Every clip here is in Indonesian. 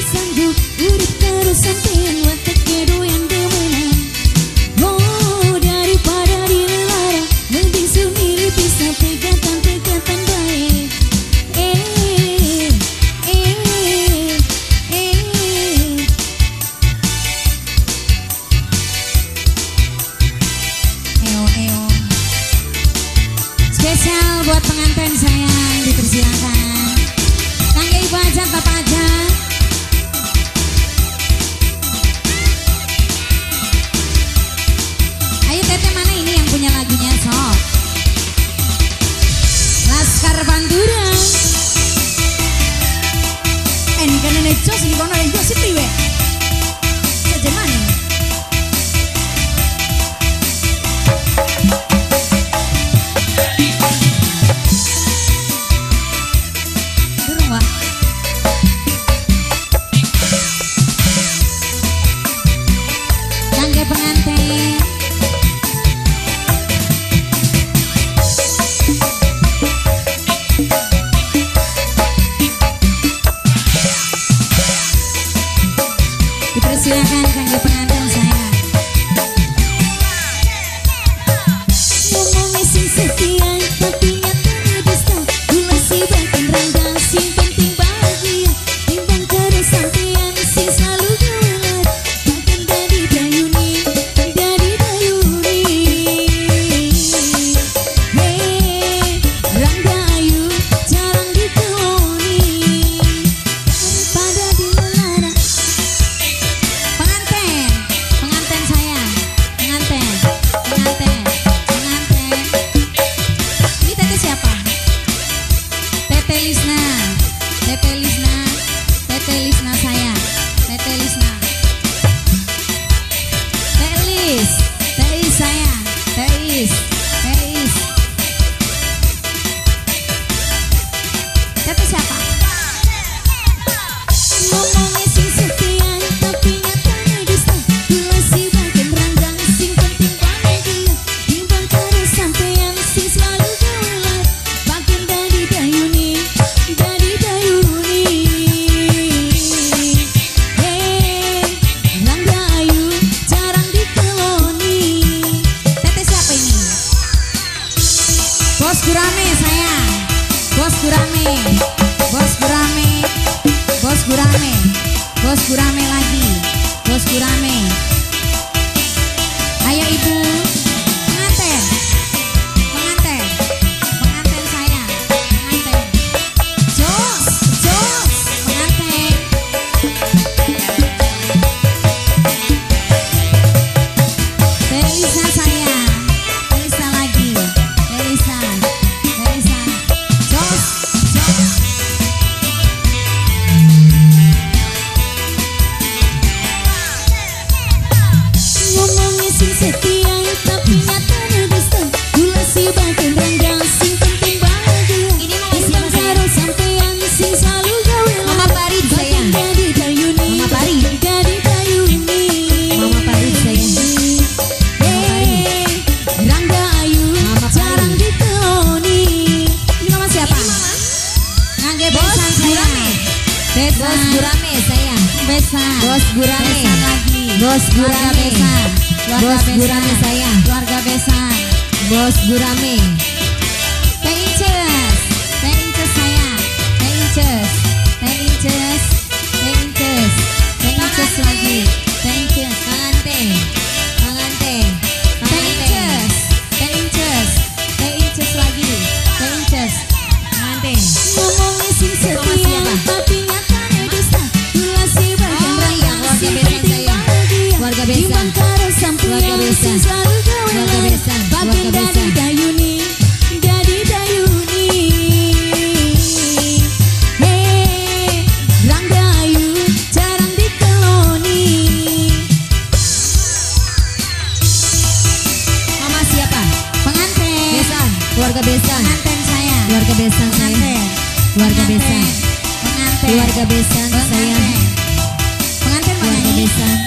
sanggup urip karo sampean watak kedoyan demenan. Oh daripada dilarang mending sendiri bisa pegatan-pegatan baik. Spesial buat pengantin sayang, dipersilakan. Kangge ibu aja, bapak aja. Ayo teteh, mana ini yang punya lagunya sok? Laskar Pantura. Ini kan nenek jos, ini kono nenek jos itu we. Saja mana? Silakan kangge pengantin saya. Ngomongnya sing setia tapi nyatanya dusta. Gula si batin rangga sing penting bahagia. Timbang karo sampean sing selalu gawelan. Bahkan dari dayuni, dari dayuni. Hei, rangga ayu jarang dikeloni. Pada dilarang. Pengantin saya, pengantin. Ini teteh siapa? Teteh Lisna saya, Teteh Lisna. Teh Is saya, Teh Is. Teteh siapa? Ngomongnya sing setia tapi nyatanya dusta. Gula si batin ranggang sing penting bahagia. Timbang karo sampean sing selalu gawelan. Bahkan dari dayuni. Hei, rangga ayu jarang dikeloni. Teteh siapa ini? Bos Gurame saya. Bos Gurame lagi. Bos Gurame. Ayo ibu. Pengantin saya. Pengantin. Jos. Pengantin. Teresa saya. Teresa lagi. Teresa. Jos. Ngomongnya sing setia tapi nyatanya dusta. Gula si batin ranggang sing penting bahagia. Ini mau siapa karo sampean sing selalu gawelan. Mama Parit saya. Dari dayuni. Mama Parit saya. Hei, rangga ayu jarang dikeloni. Ini mama siapa? Ngangge besan saya. Bos Gurame saya. Bos Gurame lagi. Bos Gurame saya. Keluarga besan. Bos Gurame. Teh Inces saya. Teh Inces lagi. Teh Inces pengantin. Teh Inces lagi. Teh Inces pengantin. Ngomongnya sing setia tapi nyatanya dusta. Gula si batin ranggang sing penting bahagia. Keluarga besan. Timbang karo sampean sing selalu gawelan. Bahkan dari dayuni. Hei, rangga ayu jarang dikeloni. Mama siapa? Pengantin. Keluarga besan. Pengantin saya. Keluarga besan saya. Pengantin mana ini?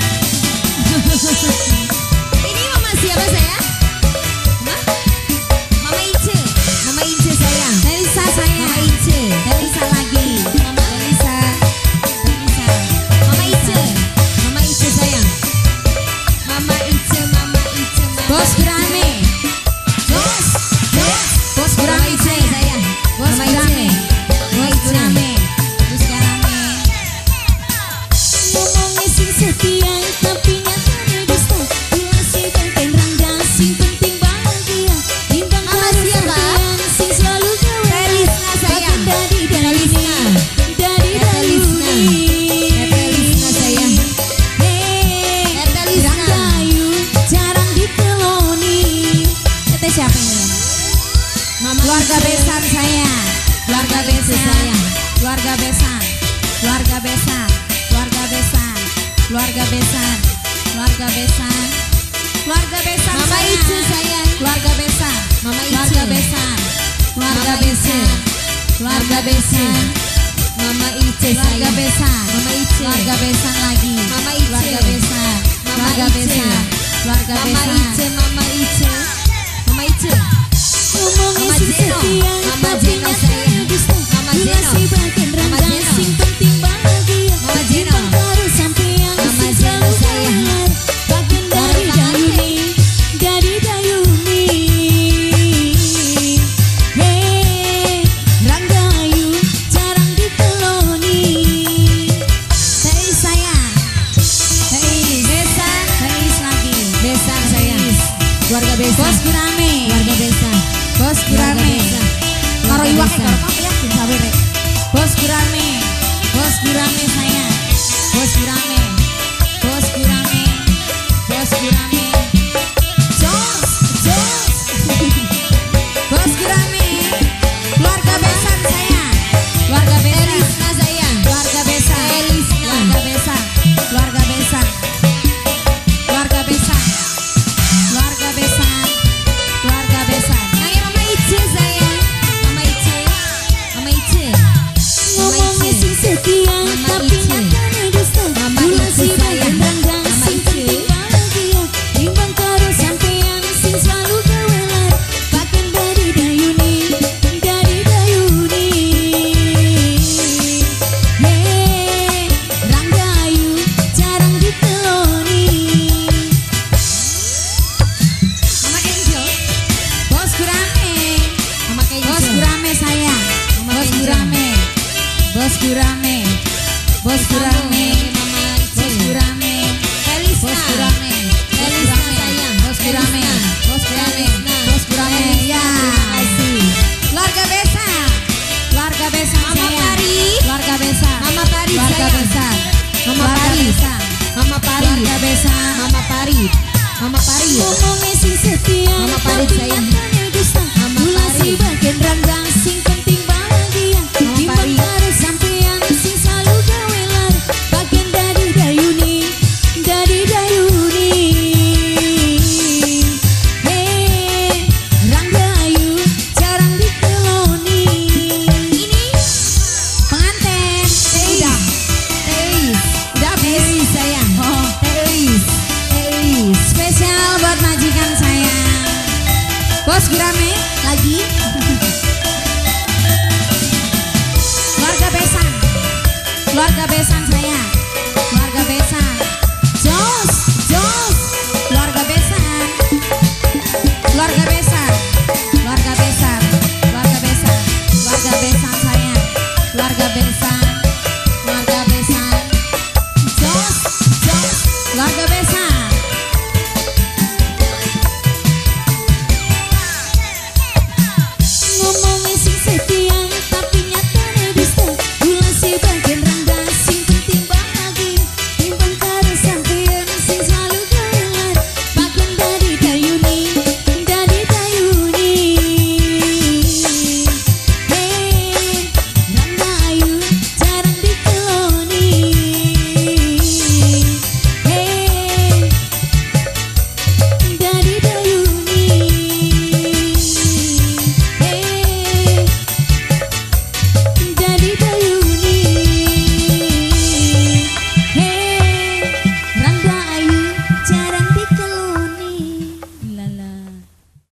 Ini mama siapa saya? Mama Ince saya. Teresa saya. Mama Ince. Teresa lagi. Teresa. keluarga besan, keluarga besan, keluarga besan, keluarga besan, keluarga besan, keluarga besan. Mama Ice sayang, keluarga besan, Mama Ice, keluarga besan, keluarga besan, keluarga besan. Mama Ice keluarga besan, Mama Ice, keluarga besan lagi, Mama Ice, keluarga besan, keluarga besan, keluarga besan. Mama Ice, Mama Ice. Mama Zeno, Mama Zeno sayang, Mama Zeno, Mama Zeno, sing penting bahagia, Mama Zeno, terus sampean, Mama Zeno sayang, bagian dari Dayuni, dari Dayuni, hey, Ranggayu jarang diteloni, Teis sayang, Teis, besan, Teis lagi, besan sayang, keluarga besan, bos gurame, keluarga besan. Bos gurame, karo iwak karo apa ya? Sabar rek. Bos gurame, bos gurame sayang. Bos gurame, bos gurame, bos gurame. Jos, jos. Bos gurame, keluarga besan sayang. Keluarga besan. Elisna sayang. Keluarga besan. Elisna. Keluarga besan. Keluarga besan. Keluarga besan. Keluarga besan. Keluarga besan. Sayang, Mama Ice, Mama Ice, Mama Ice, setia, tapi nyatanya dusta. Mama Ice sayang, Mama Ice, bahagia, timbang karo sampean sing selalu gawelar, bagian dari Dayuni, dari Dayuni. Hey, Ranggayu jarang diteloni. Mama Angel, bos gurame. Bos gurame sayang, bos gurame, bos gurame, bos gurame, bos gurame, Elisna, bos gurame, Elisna sayang, bos gurame, bos gurame, bos gurame, ya, keluarga besan, keluarga besan sayang, keluarga besan, Mama Pari, keluarga besan, Mama Pari, Mama Pari, keluarga besan, Mama Pari, Mama Pari, ngomongnya sing setia, Mama Pari sayang. Si bagian ranggang sing penting bahagia, timbang karo sampean sing selalu gawelar, bagian dari Dayuni, dari Dayuni. Hey, Ranggayu jarang diteloni. Ini pengantin udah Teis sayang. Oh, Teis, spesial buat majikan sayang. Bos gurame lagi. Keluarga besan, keluarga besan sayang, keluarga besan. Jos, jos, keluarga besan, keluarga besan, keluarga besan, keluarga besan, keluarga besan sayang, keluarga besan.